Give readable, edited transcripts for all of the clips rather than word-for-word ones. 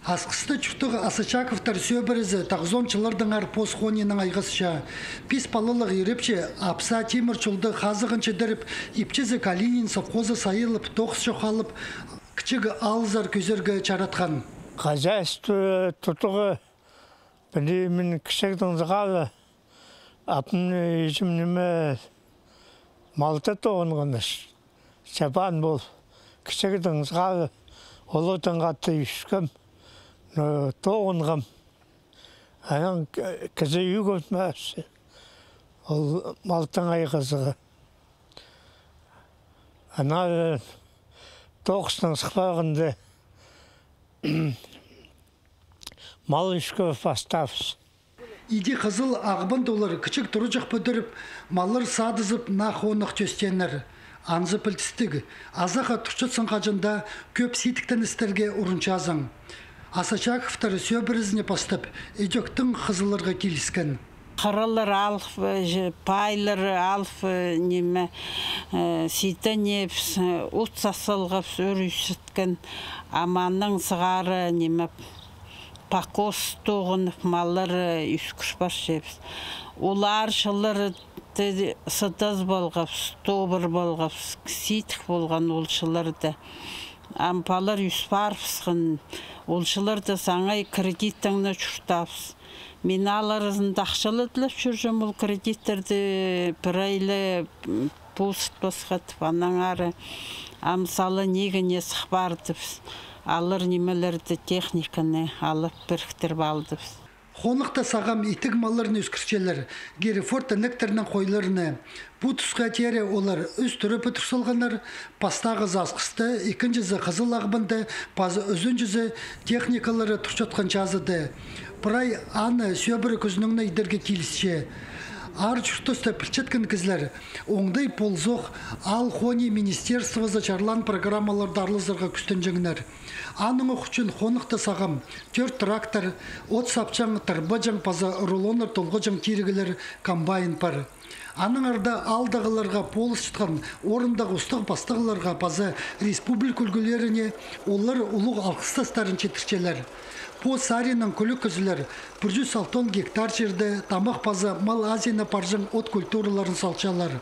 Асқысты чүртігі Асачаковтар сөбірізі тағзончылардың арпос хонының айғысша. Пис палылық ерепше апса темір чулды қазығынчы діріп, ипчізі Калинин совхозы сайылып, тоқс жоқалып, кічігі алызар көзерге чаратқан. Хозяйство тұтығы білемін кішігдің зғалы, атын ежімнеме малты тоғынғыныш. Шабан бол, кішігдің зғалы, олытын қатты үшкім. Тоғынғым. Анан кізі үй көтмәсі. Ол малтың айғызығы. Ана тоғыстың сықпағында мал үшкі бастапыз. Иди қызыл ағбын долар кічік тұры жақ бүдіріп, малыр садызып нақонық төстенер. Анзы пілтістігі, азаға тұрчытсын қажында көп сетіктен істерге ұрынчазың. Асачаковтар сөбірізіне постып, өдектің қызылырға келіскен. Қырылыр алып, пайлыр алып, неме, сетінеп, ұт сасылғып, өрүйсіткен, аманның сығары, неме, пақос тоғынып, малыр үскіш бар шепс. Олар шылыр сытыз болғап, стобыр болғап, сетік болған олшылырды. Ампалар үспар пысқын, олшылырды саңай кредиттіңні чүртапс. Мен аларызын дақшылыдылып жүржім, ол кредиттерді бір айлы пұлсыт басқатып, анан ары амсалы негіне сықпардыпс. Алыр немелерді техниканы алып біріктіріп алдыпс. Қонықта сағам итік малырын өскірчелер, гері форта нектерінің қойларыны. Бұ тұсқа тері олар өз түрі пүтірсілғанар, пастағы засқысты, екіншізі қызыл ағбынды, пазы өзінжізі техникалары тұрчатқан жазыды. Пырай аны сөбірі көзінің идерге келісше. Ар чүртісті пілчеткен кізлер, оңдай ползоқ ал хони министерство зачарлан программаларды арлызырға күстін жеңінер. Аның үшін қонықты сағым, 4 трактор, от сапчаң, тарбаджаң, паза рулоныр толғыжаң керігілер комбайн бар. Аның арда алдағыларға полыс шытқан орындағы ұстық бастығыларға паза республик үлгілеріне олар ұлық алқыстастарын четірчелер. По саринын күлі күзілер 160 гектар жерді тамақ паза мал азина паржың от культураларын салчалар.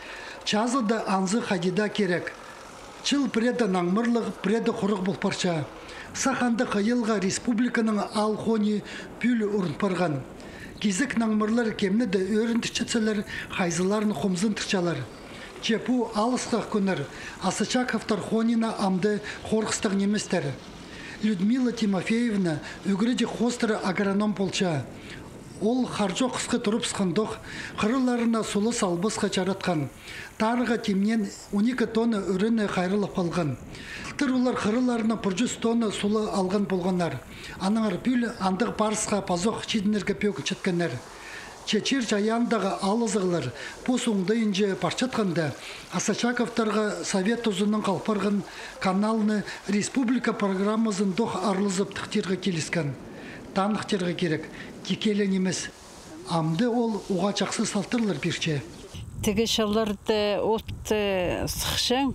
Чазыда анзы хадида керек. Чыл преда наңмырлық, преда құрық бұл парша. Саханды қайылға республиканың алхони пүлі ұрын парған. Кезік наңмырлар кемнеді өрін түшетселер, хайзыларын қомзын түшалар. Чепу алысқақ күнір, Асачаковтар хонина амды қорқыстық неместер. Людмила Тимофеевна үгіріде хостыры агроном полча. Ол харжо қысқы тұрып сқындық, қырыларына сулы салбысқа чаратқан. Тарыға темнен 12 тонны үріні қайрылып қалған. Қылтыр олар қырыларына 100 тонны сулы алған болғанар. Аныңар бүл андық барысқа пазоқ чедінерге пөкі четкенер. Чечер жаяндағы алызығылар пос оңдайынже парчатқанда Асачаковтарға совет ұзының қалпарғын каналны республика программазын доқ арлызып тұқтерға келіскен. Танықтерға керек, кекелі немес. Амды ол уға чақсы салтырлар берче. Тігі шылырды от сықшың,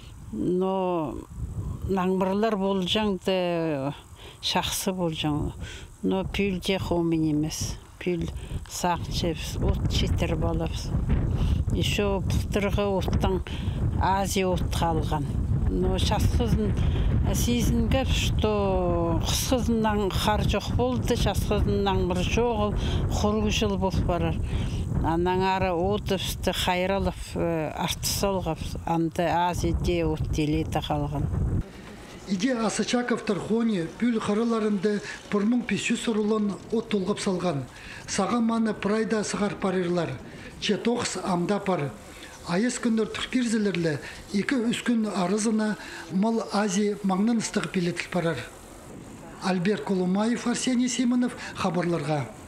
но наңбырлар болжаңды шақсы болжаң. Но пүлде қомен емес. Пүл сақчепс, от четір болапс. Еще бұқтырғы оттың Азия от қалған. Но шасқызын сезінгіп, что қысқызынан қар жоқ болды, шасқызынан бір жоғыл, құрғы жыл болып барар. Анан ары отыпсты қайралып, арты солғап, анды Азияде от делеті қалған. Иде Асачаковтар хони пүл қырыларынды 1500 ұрылын от толғып салған. Саған маны прайда сығар парырлар. Че тоқс амда пар. Айыз күндер түркерзілерлі 2-3 күн арызына мал Азия маңнан ыстық билетіл парар. Альберт Колумаев, Арсений Симонов, хабарларға.